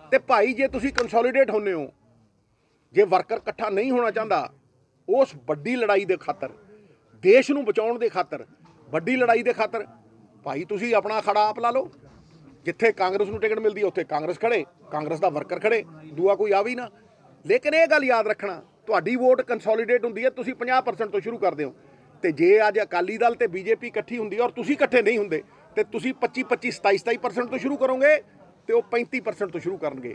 ਤੇ ਭਾਈ ਜੇ ਤੁਸੀਂ ਕੰਸੋਲੀਡੇਟ ਹੁੰਦੇ ਹੋ, ਜੇ ਵਰਕਰ ਇਕੱਠਾ ਨਹੀਂ ਹੋਣਾ ਚਾਹੁੰਦਾ ਉਸ ਵੱਡੀ ਲੜਾਈ ਦੇ ਖਾਤਰ, ਦੇਸ਼ ਨੂੰ ਬਚਾਉਣ ਦੇ ਖਾਤਰ, ਵੱਡੀ ਲੜਾਈ ਦੇ ਖਾਤਰ, ਭਾਈ ਤੁਸੀਂ ਆਪਣਾ ਅਖਾੜਾ ਆਪ ਲਾ ਲਓ। ਜਿੱਥੇ ਕਾਂਗਰਸ ਨੂੰ ਟਿਕਟ ਮਿਲਦੀ ਉੱਥੇ ਕਾਂਗਰਸ ਖੜੇ, ਕਾਂਗਰਸ ਦਾ ਵਰਕਰ ਖੜੇ, ਦੂਆ ਕੋਈ ਆ ਵੀ ਨਾ। ਲੇਕਿਨ ਇਹ ਗੱਲ ਯਾਦ ਰੱਖਣਾ, ਤੁਹਾਡੀ ਵੋਟ ਕੰਸੋਲੀਡੇਟ ਹੁੰਦੀ ਹੈ, ਤੁਸੀਂ 50% ਤੋਂ ਸ਼ੁਰੂ ਕਰਦੇ ਹੋ। ਤੇ ਜੇ ਅੱਜ ਅਕਾਲੀ ਦਲ ਤੇ ਬੀਜੇਪੀ ਇਕੱਠੀ ਹੁੰਦੀ ਔਰ ਤੁਸੀਂ ਇਕੱਠੇ ਨਹੀਂ ਹੁੰਦੇ ਤੇ ਤੁਸੀਂ 25-25 27% ਤੋਂ ਸ਼ੁਰੂ ਕਰੋਗੇ ਤੇ ਉਹ 35% ਤੋਂ ਸ਼ੁਰੂ ਕਰਨਗੇ।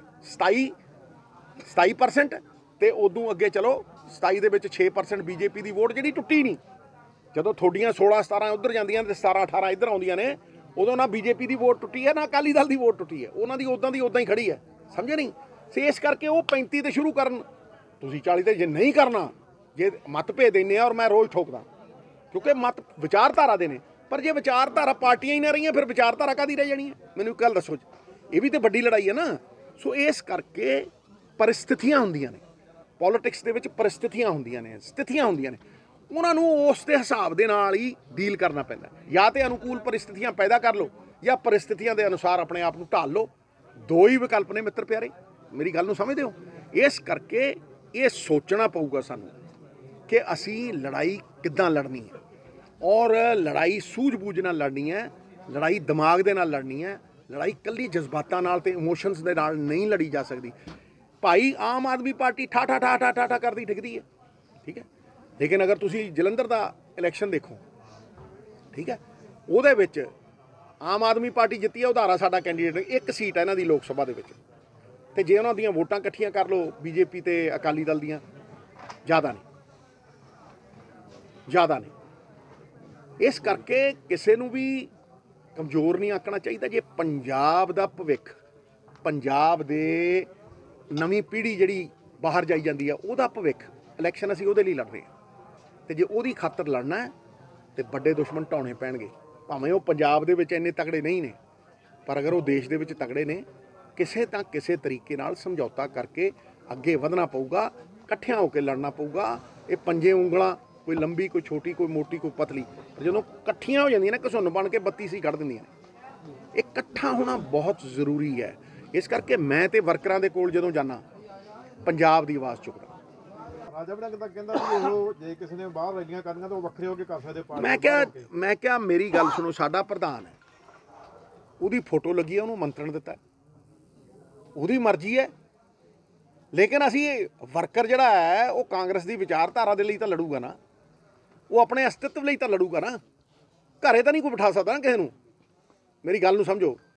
27% ਤੇ ਉਦੋਂ ਅੱਗੇ ਚਲੋ 27 ਦੇ ਵਿੱਚ 6% ਬੀਜੇਪੀ ਦੀ ਵੋਟ ਜਿਹੜੀ ਟੁੱਟੀ ਨਹੀਂ। ਜਦੋਂ ਤੁਹਾਡੀਆਂ 16-17 ਉੱਧਰ ਜਾਂਦੀਆਂ ਤੇ 17-18 ਇੱਧਰ ਆਉਂਦੀਆਂ ਨੇ, ਉਦੋਂ ਨਾ ਬੀਜੇਪੀ ਦੀ ਵੋਟ ਟੁੱਟੀ ਹੈ ਨਾ ਅਕਾਲੀ ਦਲ ਦੀ ਵੋਟ ਟੁੱਟੀ ਹੈ। ਉਹਨਾਂ ਦੀ ਉੱਦਾਂ ਦੀ ਉੱਦਾਂ ਹੀ ਖੜੀ ਹੈ, ਸਮਝੇ ਨਹੀਂ। ਸੇ ਇਸ ਕਰਕੇ ਉਹ 35 ਤੇ ਸ਼ੁਰੂ ਕਰਨ, ਤੁਸੀਂ 40 ਤੇ ਜੇ ਨਹੀਂ ਕਰਨਾ, ਜੇ ਮਤਭੇਦ ਇੰਨੇ ਆ ਔਰ ਮੈਂ ਰੋਜ਼ ਠੋਕਦਾ ਕਿਉਂਕਿ ਮਤ ਵਿਚਾਰਧਾਰਾ ਦੇ ਨੇ, ਪਰ ਜੇ ਵਿਚਾਰਧਾਰਾ ਪਾਰਟੀਆਂ ਹੀ ਨਾ ਰਹੀਆਂ ਫਿਰ ਵਿਚਾਰਧਾਰਾ ਕਾਹਦੀ ਰਹਿ ਜਾਣੀ ਹੈ? ਮੈਨੂੰ ਇੱਕ ਗੱਲ ਦੱਸੋ ਜੀ, ਇਹ ਵੀ ਤਾਂ ਵੱਡੀ ਲੜਾਈ ਹੈ ਨਾ। ਸੋ ਇਸ ਕਰਕੇ ਪਰਿਸਥਿਤੀਆਂ ਹੁੰਦੀਆਂ ਨੇ, ਪੋਲੀਟਿਕਸ ਦੇ ਵਿੱਚ ਪਰਿਸਥਿਤੀਆਂ ਹੁੰਦੀਆਂ ਨੇ, ਸਥਿਤੀਆਂ ਹੁੰਦੀਆਂ ਨੇ, ਉਹਨਾਂ ਨੂੰ ਉਸ ਦੇ ਹਿਸਾਬ ਦੇ ਨਾਲ ਹੀ ਡੀਲ ਕਰਨਾ ਪੈਂਦਾ। ਜਾਂ ਤਾਂ ਅਨੁਕੂਲ ਪਰਿਸਥਿਤੀਆਂ ਪੈਦਾ ਕਰ ਲਓ ਜਾਂ ਪਰਿਸਥਿਤੀਆਂ ਦੇ ਅਨੁਸਾਰ ਆਪਣੇ ਆਪ ਨੂੰ ਢਾਲ ਲਓ। ਦੋ ਹੀ ਵਿਕਲਪ ਨੇ ਮਿੱਤਰ ਪਿਆਰੇ, ਮੇਰੀ ਗੱਲ ਨੂੰ ਸਮਝਦੇ ਹੋ? ਇਸ ਕਰਕੇ ਇਹ ਸੋਚਣਾ ਪਊਗਾ ਸਾਨੂੰ ਕਿ ਅਸੀਂ ਲੜਾਈ ਕਿੱਦਾਂ ਲੜਨੀ ਹੈ, ਔਰ ਲੜਾਈ ਸੂਝ-ਬੂਝ ਨਾਲ ਲੜਨੀ ਹੈ, ਲੜਾਈ ਦਿਮਾਗ ਦੇ ਨਾਲ ਲੜਨੀ ਹੈ। ਲੜਾਈ ਇਕੱਲੀ ਜਜ਼ਬਾਤਾਂ ਨਾਲ ਤੇ ਇਮੋਸ਼ਨਸ ਦੇ ਨਾਲ ਨਹੀਂ ਲੜੀ ਜਾ ਸਕਦੀ। ਭਾਈ ਆਮ ਆਦਮੀ ਪਾਰਟੀ ਠਾ ਕਰਦੀ ਡਿੱਗਦੀ ਹੈ, ਠੀਕ ਹੈ। ਲੇਕਿਨ ਅਗਰ ਤੁਸੀਂ ਜਲੰਧਰ ਦਾ ਇਲੈਕਸ਼ਨ ਦੇਖੋ, ਠੀਕ ਹੈ, ਉਹਦੇ ਵਿੱਚ ਆਮ ਆਦਮੀ ਪਾਰਟੀ ਜਿੱਤੀ ਹੈ, ਉਧਾਰਾ ਸਾਡਾ ਕੈਂਡੀਡੇਟ, ਇੱਕ ਸੀਟ ਹੈ ਇਹਨਾਂ ਦੀ ਲੋਕ ਸਭਾ ਦੇ ਵਿੱਚ। ਤੇ ਜੇ ਉਹਨਾਂ ਦੀਆਂ ਵੋਟਾਂ ਇਕੱਠੀਆਂ ਕਰ ਲਓ ਬੀਜੇਪੀ ਤੇ ਅਕਾਲੀ ਦਲ ਦੀਆਂ, ਜ਼ਿਆਦਾ ਨਹੀਂ। ਇਸ ਕਰਕੇ ਕਿਸੇ ਨੂੰ ਵੀ ਕਮਜ਼ੋਰ ਨਹੀਂ ਆਕਣਾ ਚਾਹੀਦਾ। ਜੇ ਪੰਜਾਬ ਦਾ ਭਵਿੱਖ, ਪੰਜਾਬ ਦੇ ਨਵੀਂ ਪੀੜ੍ਹੀ ਜਿਹੜੀ ਬਾਹਰ ਜਾਈ ਜਾਂਦੀ ਆ, ਉਹਦਾ ਭਵਿੱਖ, ਇਲੈਕਸ਼ਨ ਅਸੀਂ ਉਹਦੇ ਲਈ ਲੜ ਰਹੇ ਹਾਂ। ਤੇ ਜੇ ਉਹਦੀ ਖਾਤਰ ਲੜਨਾ ਹੈ ਤੇ ਵੱਡੇ ਦੁਸ਼ਮਣ ਢਾਉਣੇ ਪੈਣਗੇ। ਭਾਵੇਂ ਉਹ ਪੰਜਾਬ ਦੇ ਵਿੱਚ ਇੰਨੇ ਤਕੜੇ ਨਹੀਂ ਨੇ, ਪਰ ਅਗਰ ਉਹ ਦੇਸ਼ ਦੇ ਵਿੱਚ ਤਕੜੇ ਨੇ, ਕਿਸੇ ਤਾਂ ਕਿਸੇ ਤਰੀਕੇ ਨਾਲ ਸਮਝੌਤਾ ਕਰਕੇ ਅੱਗੇ ਵਧਣਾ ਪਊਗਾ, ਇਕੱਠਿਆਂ ਹੋ ਕੇ ਲੜਨਾ ਪਊਗਾ। ਇਹ ਪੰਜੇ ਉਂਗਲਾਂ, ਕੋਈ ਲੰਬੀ, ਕੋਈ ਛੋਟੀ, ਕੋਈ ਮੋਟੀ, ਕੋਈ ਪਤਲੀ, ਪਰ ਜਦੋਂ ਇਕੱਠੀਆਂ ਹੋ ਜਾਂਦੀਆਂ ਨੇ ਘਸੁੰਨ ਬਣ ਕੇ 32 ਸੀ ਕੱਢ ਦਿੰਦੀਆਂ ਨੇ। ਇਹ ਇਕੱਠਾ ਹੋਣਾ ਬਹੁਤ ਜ਼ਰੂਰੀ ਹੈ। ਇਸ ਕਰਕੇ ਮੈਂ ਤੇ ਵਰਕਰਾਂ ਦੇ ਕੋਲ ਜਦੋਂ ਜਾਂਦਾ, ਪੰਜਾਬ ਦੀ ਆਵਾਜ਼ ਚੁੱਕਦਾ। ਰਾਜਾ ਵੜਿੰਗ ਤਾਂ ਕਹਿੰਦਾ ਵੀ ਉਹ ਜੇ ਕਿਸੇ ਨੇ ਬਾਹਰ ਰੈਲੀਆਂ ਕਰਨੀਆਂ ਤਾਂ ਉਹ ਵੱਖਰੇ ਹੋ ਕੇ ਕਰ ਸਕਦੇ। ਮੈਂ ਕਿਹਾ ਮੇਰੀ ਗੱਲ ਸੁਣੋ, ਸਾਡਾ ਪ੍ਰਧਾਨ ਹੈ, ਉਹਦੀ ਫੋਟੋ ਲੱਗੀ ਹੈ, ਉਹਨੂੰ ਮੰਤਰਣ ਦਿੱਤਾ, ਉਹਦੀ ਮਰਜ਼ੀ ਹੈ। ਲੇਕਿਨ ਅਸੀਂ ਵਰਕਰ ਜਿਹੜਾ ਹੈ ਉਹ ਕਾਂਗਰਸ ਦੀ ਵਿਚਾਰਧਾਰਾ ਦੇ ਲਈ ਤਾਂ ਲੜੂਗਾ ਨਾ, ਉਹ ਆਪਣੇ ਅਸਤਿਤਵ ਲਈ ਤਾਂ ਲੜੂਗਾ ਨਾ। ਘਰੇ ਤਾਂ ਨਹੀਂ ਕੋਈ ਬਿਠਾ ਸਕਦਾ ਨਾ ਕਿਸੇ ਨੂੰ, ਮੇਰੀ ਗੱਲ ਨੂੰ ਸਮਝੋ।